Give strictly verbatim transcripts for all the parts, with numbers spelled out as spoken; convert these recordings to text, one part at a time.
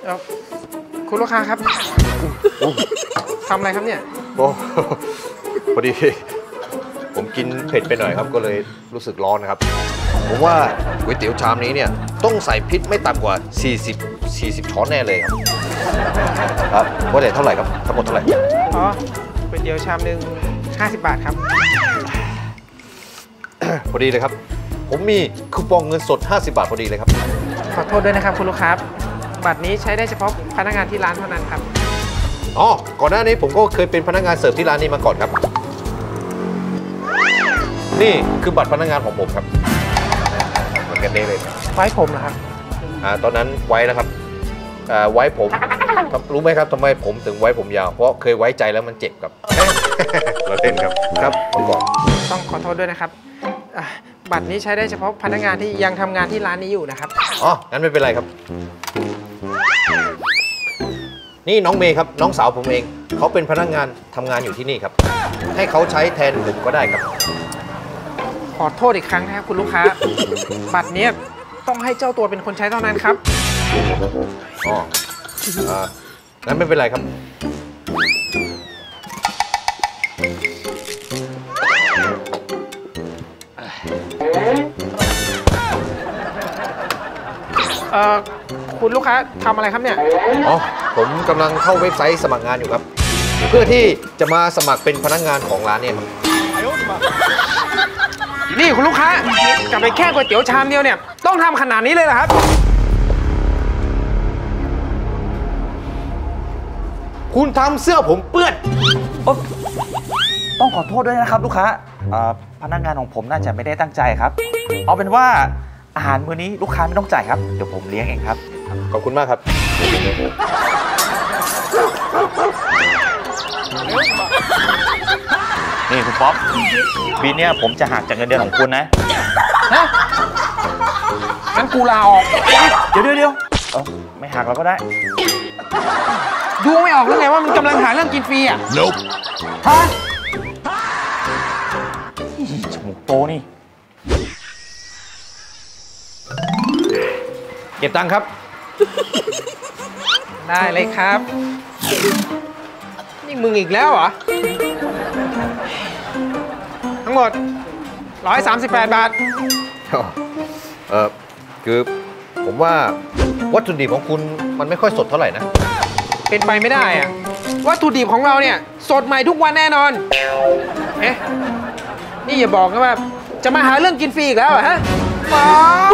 เออคุณลูกค้าครับทำอะไรครับเนี่ยโอ้พอดีผมกินเผ็ดไปหน่อยครับก็เลยรู้สึกร้อนนะครับผมว่าก๋วยเตี๋ยวชามนี้เนี่ยต้องใส่พริกไม่ต่ำกว่าสี่สิบ สี่สิบช้อนแน่เลยครับครับว่าแต่เท่าไหร่ครับทั้งหมดเท่าไหร่อ๋อก๋วยเตี๋ยวชามหนึ่งห้าสิบบาทครับพอดีเลยครับผมมีคูปองเงินสดห้าสิบบาทพอดีเลยครับขอโทษด้วยนะครับคุณลูกค้าบัตรนี้ใช้ได้เฉพาะพนักงานที่ร้านเท่านั้นครับอ๋อก่อนหน้านี้ผมก็เคยเป็นพนักงานเสิร์ฟที่ร้านนี้มาก่อนครับนี่คือบัตรพนักงานของผมครับเหมือนกันได้เลยไว้ผมนะครับอ่าตอนนั้นไว้นะครับอ่าไว้ผมรู้ไหมครับทำไมผมถึงไว้ผมยาวเพราะเคยไว้ใจแล้วมันเจ็บครับเราเล่นครับครับเมื่อก่อนต้องขอโทษด้วยนะครับบัตรนี้ใช้ได้เฉพาะพนักงานที่ยังทำงานที่ร้านนี้อยู่นะครับอ๋องั้นไม่เป็นไรครับนี่น้องเมย์ครับน้องสาวผมเองเขาเป็นพนักงานทำงานอยู่ที่นี่ครับให้เขาใช้แทนผมก็ได้ครับขอโทษอีกครั้งนะครับคุณลูกค้าบัตรนี้ต้องให้เจ้าตัวเป็นคนใช้เท่านั้นครับอ๋ออ่างั้นไม่เป็นไรครับเอ่อคุณลูกค้าทำอะไรครับเนี่ยอ๋อผมกำลังเข้าเว็บไซต์สมัครงานอยู่ครับเพื่อที่จะมาสมัครเป็นพนักงานของร้านเนี่ยครับนี่คุณลูกค้ากลับไปแค่ก๋วยเตี๋ยวชามเดียวเนี่ยต้องทำขนาดนี้เลยเหรอครับคุณทำเสื้อผมเปื้อนต้องขอโทษด้วยนะครับลูกค้าพนักงานของผมน่าจะไม่ได้ตั้งใจครับเอาเป็นว่าอาหารมื้อนี้ลูกค้าไม่ต้องจ่ายครับเดี๋ยวผมเลี้ยงเองครับขอบคุณมากครับนี่คุณป๊อปปีนี้ผมจะหักจากเงินเดือนของคุณนะฮะงั้นกูลาออกเดี๋ยวเดี๋ยวเดี๋ยวไม่หักเราก็ได้ดูไม่ออกหรือไงว่ามันกำลังหาเรื่องกินฟรีอ่ะ Nope ฮะจมูกโตนี่เก็บตังค์ครับได้เลยครับนี่มึงอีกแล้วเหรอทั้งหมดหนึ่งร้อยสามสิบแปดบาทเออคือผมว่าวัตถุดิบของคุณมันไม่ค่อยสดเท่าไหร่นะเป็นไปไม่ได้อะวัตถุดิบของเราเนี่ยสดใหม่ทุกวันแน่นอนเอ๊ะนี่อย่าบอกนะว่าจะมาหาเรื่องกินฟรีอีกแล้วเหรอฮะเปล่า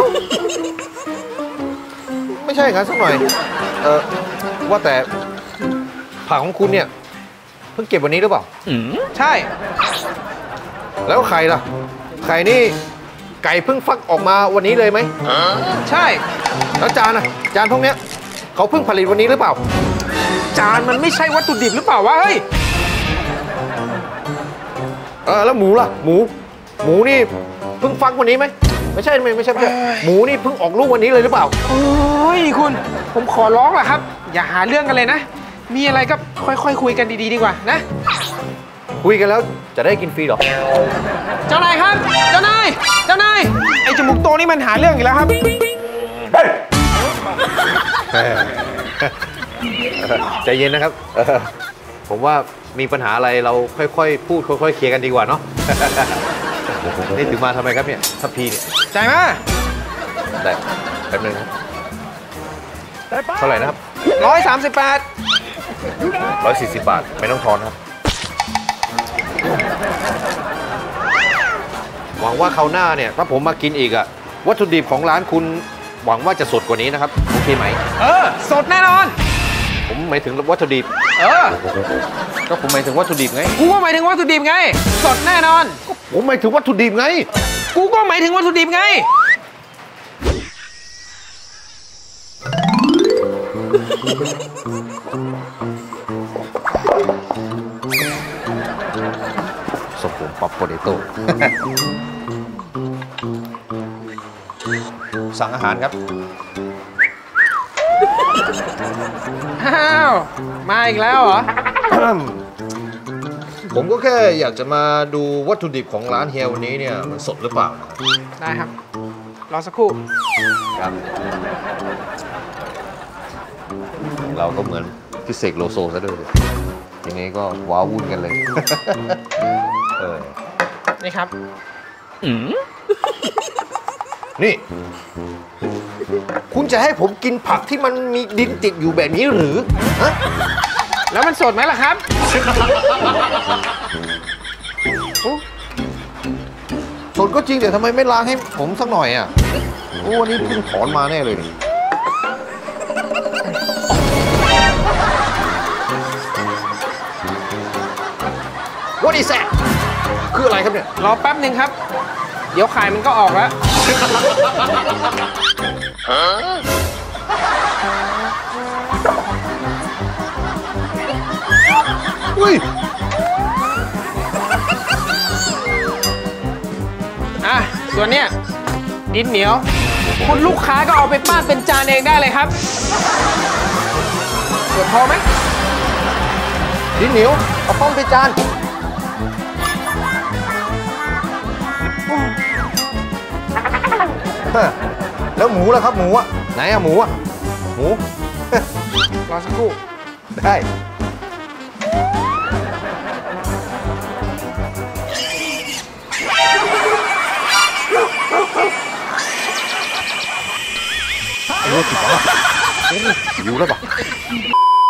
ไม่ใช่ครับสักหน่อยเออว่าแต่ผักของคุณเนี่ยเพิ่งเก็บวันนี้หรือเปล่าใช่แล้วไข่ล่ะไข่นี่ไก่เพิ่งฟักออกมาวันนี้เลยไหมใช่แล้วจานอ่ะจานพวกเนี้ยเขาเพิ่งผลิตวันนี้หรือเปล่าจานมันไม่ใช่วัตถุดิบหรือเปล่าวะเฮ้ยเออแล้วหมูล่ะหมูหมูนี่เพิ่งฟักวันนี้ไหมไม่ใช่ไม่ไม่ใช่หมูนี่เพิ่งออกลูกวันนี้เลยหรือเปล่าโอ้ยคุณผมขอร้องแหละครับอย่าหาเรื่องกันเลยนะมีอะไรก็ค่อยๆคุยกันดีๆดีกว่านะคุยกันแล้วจะได้กินฟรีหรอเจ้านายครับเจ้านายเจ้านายไอ้จมูกโตนี่มันหาเรื่องอีกแล้วครับใจเย็นนะครับผมว่ามีปัญหาอะไรเราค่อยๆพูดค่อยๆเคลียร์กันดีกว่าเนาะนี่ถึงมาทำไมครับเนี่ยทัพพีเนี่ยจ่ายมาได้แป๊บนึงครับเท่าไหร่นะครับร้อยสามสิบแปดร้อยสี่สิบบาทไม่ต้องทอนครับหวังว่าคราวหน้าเนี่ยถ้าผมมากินอีกอะวัตถุดิบของร้านคุณหวังว่าจะสดกว่านี้นะครับโอเคไหมเออสดแน่นอนผมหมายถึงวัตถุดิบเออก็ผมหมายถึงวัตถุดิบไงกูก็หมายถึงวัตถุดิบไงสดแน่นอนผมหมายถึงวัตถุดิบไงกูก็หมายถึงวัตถุดิบไงสผมป๊อปโปเตโต้สั่งอาหารครับอ้าวมาอีกแล้วเหรอผมก็แค่อยากจะมาดูวัตถุดิบของร้านเฮียวันนี้เนี่ยมันสดหรือเปล่าได้ครับรอสักครู่ครับเราก็เหมือนพิเศษโลโซซะด้วยเลยทีนี้ก็ว้าวุ่นกันเลย เออนี่ครับนี่ คุณจะให้ผมกินผักที่มันมีดินติดอยู่แบบนี้หรือฮะแล้วมันสดไหมล่ะครับสดก็จริงแต่ทำไมไม่ล้างให้ผมสักหน่อยอ่ะโอ้วันนี้เพิ่งถอนมาแน่เลยนี่ What is that คืออะไรครับเนี่ยรอแป๊บหนึ่งครับ เดี๋ยวไข่มันก็ออกแล้วอุ้ยอ่ะ ส่วนเนี้ยดินเหนียว คุณลูกค้าก็เอาไปปั้นเป็นจานเองได้เลยครับส่วนพอไหมดินเหนียวเอาป้อมไปจานฮะแล้วหมูล่ะครับหมูอ่ะไหนอะหมูอ่ะหมูรอสักครู่ได้รู้สึกว่าหิวแล้วปะ